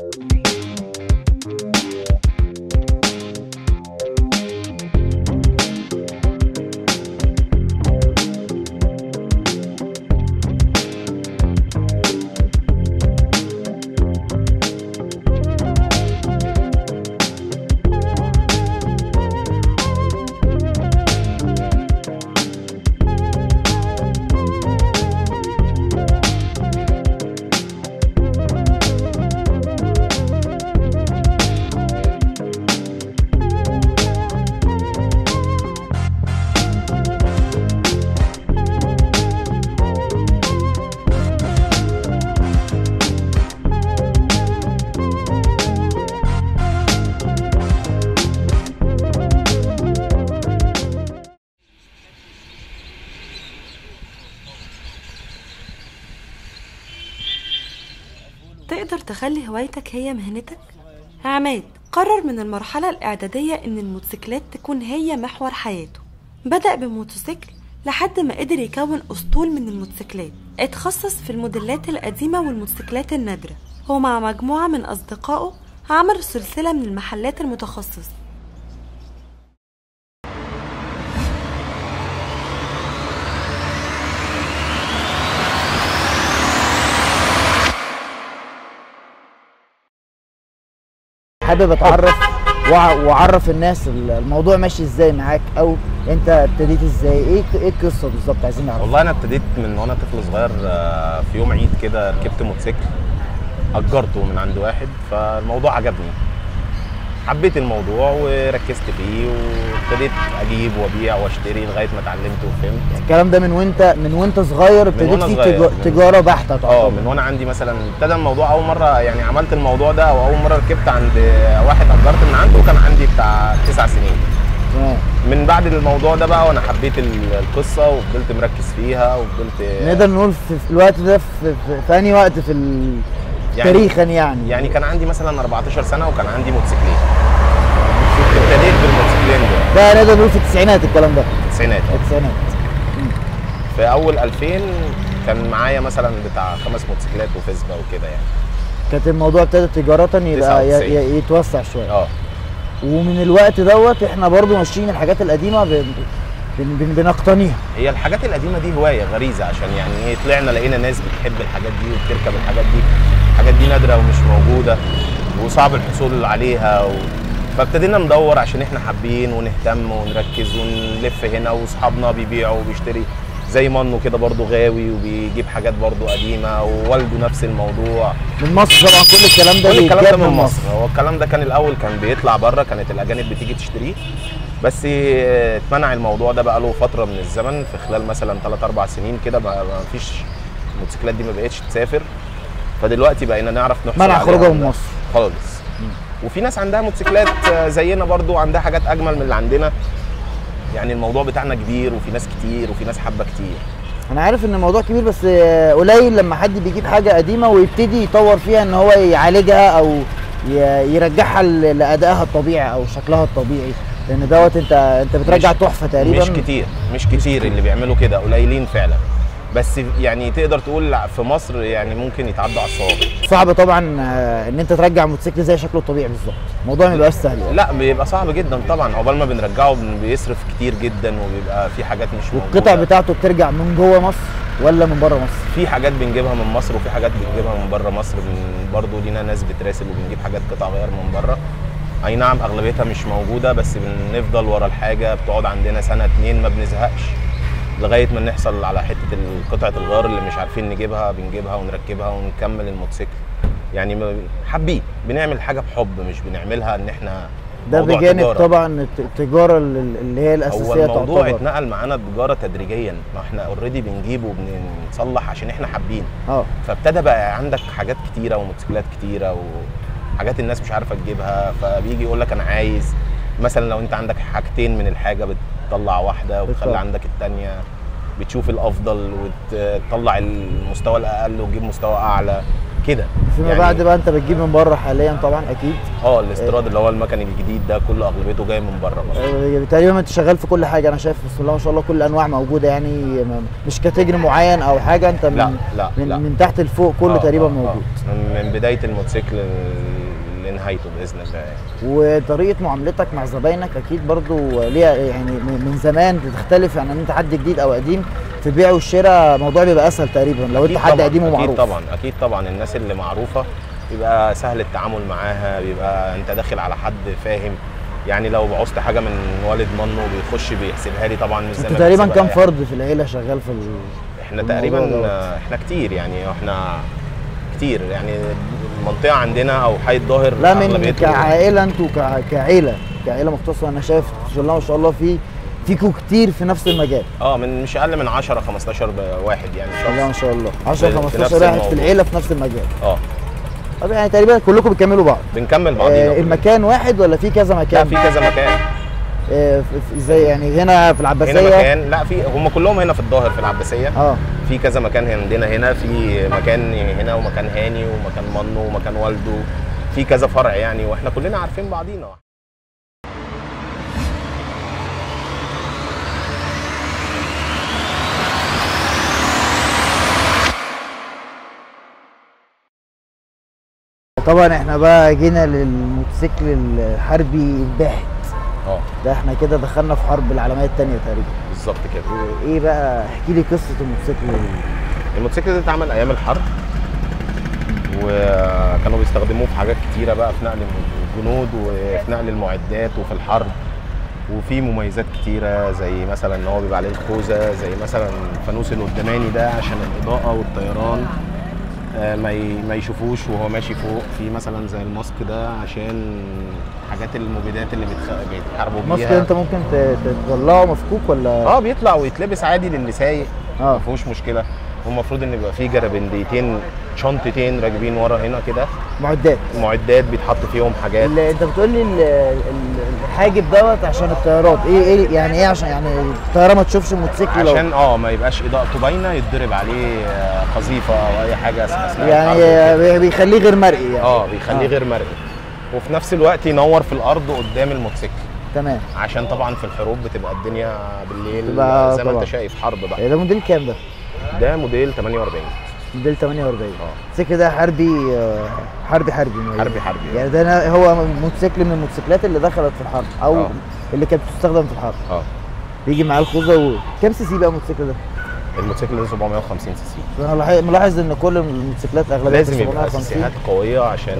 تقدر تخلي هوايتك هي مهنتك؟ عماد قرر من المرحلة الإعدادية إن الموتوسيكلات تكون هي محور حياته. بدأ بموتوسيكل لحد ما قدر يكون أسطول من الموتوسيكلات، اتخصص في الموديلات القديمة والموتوسيكلات النادرة. هو مع مجموعة من أصدقائه عملوا سلسلة من المحلات المتخصصة. حابب اتعرف واعرف الناس الموضوع ماشي ازاي معاك، او انت ابتديت ازاي؟ ايه القصه بالظبط؟ عايزين نعرف. والله انا ابتديت من وانا طفل صغير. في يوم عيد كده ركبت موتوسيكل اجرته من عند واحد، فالموضوع عجبني، حبيت الموضوع وركزت فيه وابتديت اجيب وابيع واشتري لغايه ما اتعلمت وفهمت. الكلام ده من وانت صغير ابتديت فيه تجاره بحته تعتبر؟ من وانا عندي مثلا ابتدى الموضوع اول مره، يعني عملت الموضوع ده او اول مره ركبت عند واحد اجرت من عنده وكان عندي بتاع 9 سنين. من بعد الموضوع ده بقى وانا حبيت القصه وفضلت مركز فيها وفضلت. نقدر نقول في الوقت ده في انهي وقت في تاريخا يعني كان عندي مثلا 14 سنه وكان عندي موتوسيكلين. ابتديت بالموتوسيكلين ده نقدر نقول في التسعينات الكلام ده؟ التسعينات. في اول 2000 كان معايا مثلا بتاع 5 موتوسيكلات وفيسبا وكده يعني. كانت الموضوع ابتدى تجارة يبقى يتوسع شويه. ومن الوقت دوت احنا برضو ماشيين الحاجات القديمه بنقتنيها. هي الحاجات القديمه دي هوايه غريزه، عشان يعني ايه، طلعنا لقينا ناس بتحب الحاجات دي وبتركب الحاجات دي. الحاجات دي نادره ومش موجوده وصعب الحصول عليها فابتدينا ندور عشان احنا حابين ونهتم ونركز ونلف هنا، واصحابنا بيبيعوا وبيشتري زي منه كده برضو غاوي وبيجيب حاجات برضو قديمه، ووالده نفس الموضوع. من مصر طبعا كل الكلام ده؟ كل الكلام ده من مصر. هو الكلام ده كان الاول كان بيطلع بره، كانت الاجانب بتيجي تشتريه، بس اتمنع الموضوع ده بقى له فتره من الزمن، في خلال مثلا 3 4 سنين كده ما فيش الموتوسيكلات دي ما بقتش تسافر، فدلوقتي بقينا نعرف نحصل منع خروجها من مصر خالص. وفي ناس عندها موتوسيكلات زينا برضو عندها حاجات اجمل من اللي عندنا، يعني الموضوع بتاعنا كبير وفي ناس كتير وفي ناس حابه كتير. انا عارف ان الموضوع كبير، بس قليل لما حد بيجيب حاجه قديمه ويبتدي يطور فيها ان هو يعالجها او يرجعها لادائها الطبيعي او شكلها الطبيعي، لان دوت انت بترجع تحفه تقريبا. مش كتير اللي بيعملوا كده، قليلين فعلا، بس يعني تقدر تقول في مصر يعني ممكن يتعدوا على الصوابع. صعب طبعا ان انت ترجع موتوسيكل زي شكله الطبيعي بالظبط، الموضوع ما بيبقاش سهل يعني. لا بيبقى صعب جدا طبعا، عقبال ما بنرجعه بيصرف كتير جدا وبيبقى في حاجات مش موجوده. والقطع بتاعته بترجع من جوه مصر ولا من بره مصر؟ في حاجات بنجيبها من مصر وفي حاجات بنجيبها من بره مصر، برضه لينا ناس بتراسل وبنجيب حاجات قطع غيار من بره. اي نعم اغلبيتها مش موجوده، بس بنفضل ورا الحاجه، بتقعد عندنا سنه 2 ما بنزهقش لغايه ما نحصل على حته قطعه الغيار اللي مش عارفين نجيبها، بنجيبها ونركبها ونكمل الموتوسيكل. يعني حابين بنعمل حاجه بحب، مش بنعملها ان احنا ده بجانب طبعا التجاره اللي هي الاساسيه. هو الموضوع اتنقل معانا تجاره تدريجيا، ما احنا اوريدي بنجيب وبنصلح عشان احنا حابين. فابتدى بقى عندك حاجات كتيره وموتوسيكلات كتيره وحاجات الناس مش عارفه تجيبها، فبيجي يقول لك انا عايز مثلا لو انت عندك حاجتين من الحاجه بتطلع واحده وتخلي عندك الثانيه، بتشوف الافضل وتطلع المستوى الاقل وتجيب مستوى اعلى. كده. فيما بعد بقى انت بتجيب من بره حاليا طبعا اكيد. الاستيراد اللي هو المكن الجديد ده كله اغلبيته جاي من بره مصر. تقريبا انت شغال في كل حاجه، انا شايف بسم الله ما شاء الله كل الانواع موجوده يعني، مش كاتيجري معين او حاجه، انت من تحت لفوق كله تقريبا موجود. من بدايه الموتوسيكل لنهايته باذن الله يعني. وطريقه معاملتك مع زباينك اكيد برضو ليها يعني من زمان بتختلف، يعني انت حد جديد او قديم في البيع والشراء الموضوع بيبقى اسهل تقريبا لو انت حد قديم ومعروف. اكيد طبعا الناس اللي معروفه بيبقى سهل التعامل معاها، بيبقى انت داخل على حد فاهم يعني. لو عوزت حاجه من والد منه بيخش بيحسبها لي طبعا مش زي ما تقريبا كام فرد في العيله شغال في احنا تقريبا احنا كتير يعني، احنا كتير يعني. المنطقه عندنا او حي الظاهر لا من كعائله انتوا كعائله مختصه، انا شايف بسم الله ما شاء الله فيكوا كتير في نفس المجال. من مش اقل من 10 15 واحد يعني. بسم الله ما شاء الله 10 15 واحد في العيله في نفس المجال. طب يعني تقريبا كلكم بتكملوا بعض؟ بنكمل بعضينا. المكان واحد ولا في كذا مكان؟ لا في كذا مكان. ازاي يعني هنا في العباسيه؟ هنا مكان، لا في هم كلهم هنا في الظاهر في العباسيه. في كذا مكان عندنا هنا، في مكان هنا ومكان هاني ومكان منه ومكان والده، في كذا فرع يعني، واحنا كلنا عارفين بعضينا. طبعا احنا بقى جينا للموتوسيكل الحربي الباحث. ده احنا كده دخلنا في حرب العالميه الثانيه تقريبا. بالظبط كده. ايه بقى، احكي لي قصه الموتوسيكل. الموتوسيكل ده اتعمل ايام الحرب، وكانوا بيستخدموه في حاجات كتيره بقى، في نقل الجنود وفي نقل المعدات وفي الحرب، وفي مميزات كتيره زي مثلا ان هو بيبقى عليه الخوذه، زي مثلا الفانوس القداماني ده عشان الاضاءه والطيران ما يشوفوش وهو ماشي فوق، في مثلا زي الماسك ده عشان حاجات المبيدات اللي بيتحاربوا بيها. الماسك انت ممكن تطلعه مفكوك ولا؟ بيطلع ويتلبس عادي للي سايق، ما فيهوش مشكله. والمفروض ان يبقى فيه جرابنديتين شنطتين راكبين ورا هنا كده، معدات بيتحط فيهم حاجات. انت بتقول لي الحاجب دوت عشان الطيارات، ايه يعني ايه؟ عشان يعني الطياره ما تشوفش الموتوسيكل، عشان ما يبقاش اضاءته باينه، يتضرب عليه قذيفه او اي حاجه اثناء يعني بيخليه غير مرئي يعني. بيخليه غير مرئي، وفي نفس الوقت ينور في الارض قدام الموتوسيكل. تمام. عشان طبعا في الحروب بتبقى الدنيا بالليل زي ما انت شايف حرب بقى. ده موديل كام ده؟ ده موديل 48. موديل 48. الموتوسيكل ده حربي يعني. ده هو موتوسيكل من الموتوسيكلات اللي دخلت في الحرب او اللي كانت بتستخدم في الحرب. بيجي معاه الخوذه. كام سي سي بقى الموتوسيكل ده؟ الموتوسيكل ده 750 سي سي. انا ملاحظ ان كل الموتوسيكلات اغلبها لازم يبقى سيسيهات قويه عشان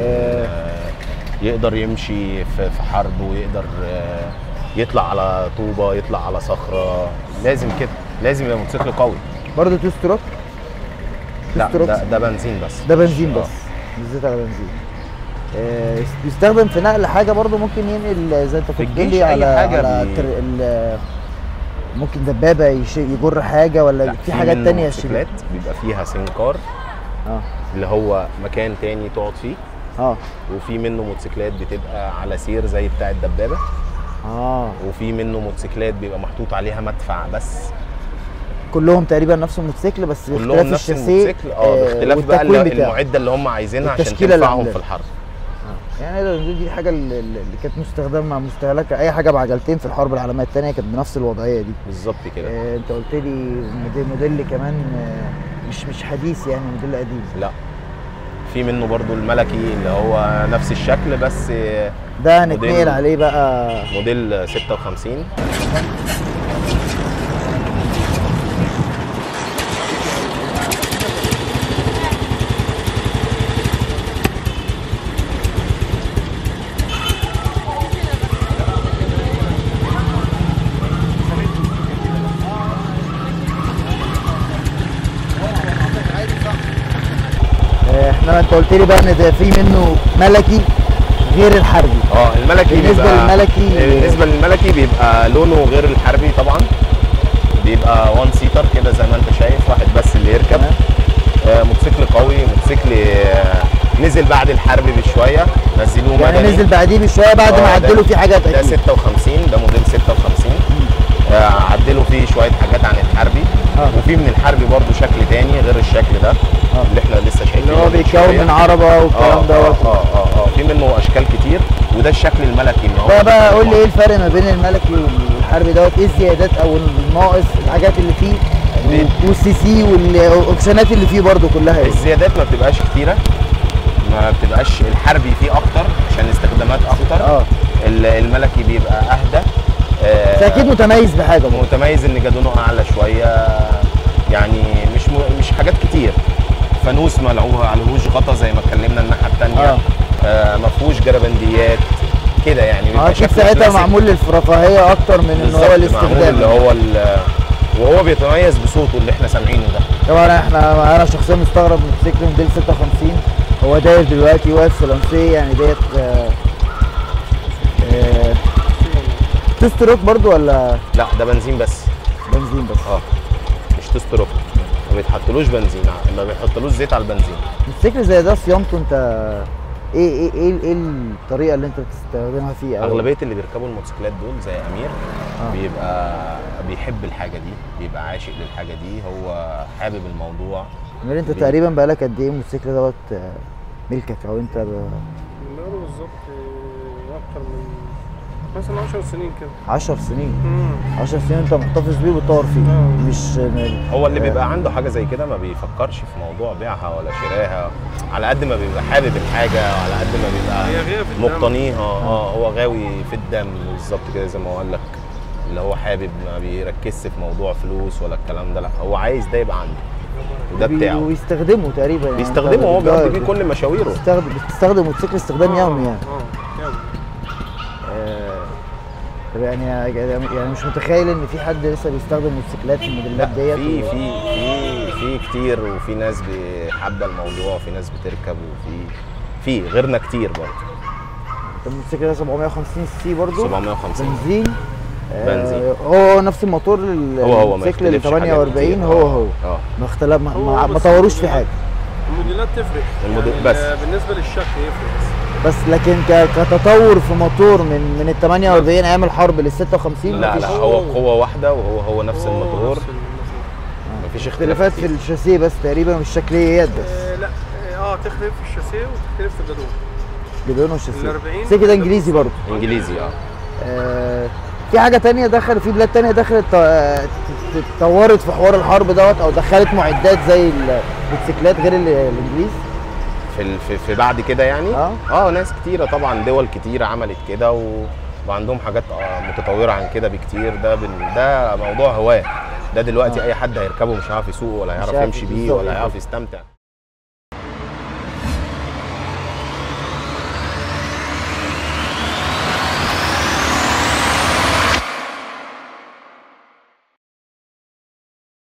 يقدر يمشي في حرب، ويقدر يطلع على طوبه، يطلع على صخره. لازم كده، لازم يبقى موتوسيكل قوي. برضه تو ستروك؟ لا ده بنزين بس. ده بنزين بس. بالذات على بنزين. بيستخدم في نقل حاجه برضه، ممكن ينقل زي انت كنت بتقول لي على ممكن دبابه يجر حاجه، ولا في حاجات ثانيه؟ الموتوسيكلات بيبقى فيها سنكار اللي هو مكان تاني تقعد فيه. وفي منه موتوسيكلات بتبقى على سير زي بتاع الدبابه. وفي منه موتوسيكلات بيبقى محطوط عليها مدفع بس. كلهم تقريبا نفس الموتوسيكل بس باختلاف الشاسيه، باختلاف بقى المعده اللي هم عايزينها عشان تنفعهم في الحرب. يعني دي الحاجه اللي كانت مستخدمه مستهلكه، اي حاجه بعجلتين في الحرب العالميه الثانيه كانت بنفس الوضعيه دي. بالظبط كده. انت قلت لي موديل كمان مش حديث يعني، موديل قديم. لا في منه برضو الملكي اللي هو نفس الشكل بس ده هنتنقل عليه بقى. موديل 56. انت قلت لي بقى ان ده في منه ملكي غير الحربي. الملكي بالنسبه للملكي بيبقى لونه غير الحربي طبعا. بيبقى وان سيتر كده زي ما انت شايف، واحد بس اللي يركب. موتوسيكل قوي، موتوسيكل نزل بعد الحرب بشويه، نزلوه يعني مدني. نزل بعديه بشويه بعد ما عدلوا فيه حاجات اكيد. ده 56، ده موديل 56. عدلوا فيه شويه حاجات عن الحربي. وفي من الحربي برضو شكل تاني غير الشكل ده اللي احنا لسه شايفينه، اللي هو بيتكون من عربه والكلام دوت. في منه اشكال كتير، وده الشكل الملكي ان هو بقى قول لي ايه الفرق ما بين الملكي والحربي دوت؟ ايه الزيادات او الناقص، الحاجات اللي فيه والسي سي والاوبشنات اللي فيه برضو كلها ايه؟ الزيادات ما بتبقاش كتيره، ما بتبقاش. الحربي فيه اكتر عشان استخدامات اكتر. الملكي بيبقى اهدى. اكيد متميز بحاجه برضو. متميز ان جدونه اعلى شويه، يعني مش حاجات كتير. فانوس ما عليهوش غطا زي ما اتكلمنا الناحيه الثانيه. ما فيهوش جربنديات كده يعني. اكيد ساعتها معمول للرفاهيه اكتر من ان هو الاستخدام، اللي هو وهو بيتميز بصوته اللي احنا سامعينه ده. طبعا انا شخصيا مستغرب من موتوسيكل موديل 56 هو داير دلوقتي واقف في لانسيه، يعني ديت تستروك برضو ولا؟ لا ده بنزين بس. بنزين بس. مش تستروك، ما بيتحطلوش بنزين، ما بيحطلوش زيت على البنزين. موتوسيكل زي ده صيانته انت ايه الطريقه اللي انت بتستخدمها فيه؟ اغلبيه اللي بيركبوا الموتوسيكلات دول زي امير بيبقى بيحب الحاجه دي، بيبقى عاشق للحاجه دي، هو حابب الموضوع. امير انت تقريبا بقالك قد ايه الموتوسيكل دوت ملكك او انت بقاله بالظبط اكتر من مثلا 10 سنين كده. 10 سنين. 10 سنين انت محتفظ بيه وبتطور فيه. مش هو اللي بيبقى عنده حاجه زي كده ما بيفكرش في موضوع بيعها ولا شراها، على قد ما بيبقى حابب الحاجه وعلى قد ما بيبقى مقتنيها. هو غاوي في الدم بالظبط كده زي ما قال لك، اللي هو حابب، ما بيركزش في موضوع فلوس ولا الكلام ده، لا هو عايز ده يبقى عنده وده بتاعه. ويستخدمه تقريبا يعني. بيستخدمه، هو بيقضي بيه كل مشاويره. بتستخدم موتوسيكل استخدام يومي يعني. طب يعني مش متخيل ان في حد لسه بيستخدم موتوسيكلات في الموديلات ديت. في كتير، وفي ناس حابه الموضوع، وفي ناس بتركب، وفي غيرنا كتير برضه. الموتوسيكل ده 750 سي برضه. 750 بنزين. هو نفس الموتور الموتوسيكل ال 48 هو ما اختلف، ما طوروش في حاجه. الموديلات تفرق بس بالنسبه للشكل يفرق بس لكن كتطور في موتور من ال 48 ايام الحرب لل 56 لا هو قوه واحده، وهو نفس الموتور. مفيش اختلافات في الشاسيه بس تقريبا والشكليات بس. لا تختلف في الشاسيه وتختلف في الجدون. الجدون والشاسيه. الشاسيه كده انجليزي برضه. انجليزي في حاجه ثانيه في بلاد ثانيه دخلت اتطورت في حوار الحرب دوت، او دخلت معدات زي الموتوسيكلات غير الانجليز في بعد كده يعني. ناس كتيره طبعا، دول كتيره عملت كده وعندهم حاجات متطوره عن كده بكتير. ده موضوع هواه، ده دلوقتي اي حد هيركبه مش هيعرف يسوقه ولا هيعرف يمشي بيه ولا هيعرف يستمتع.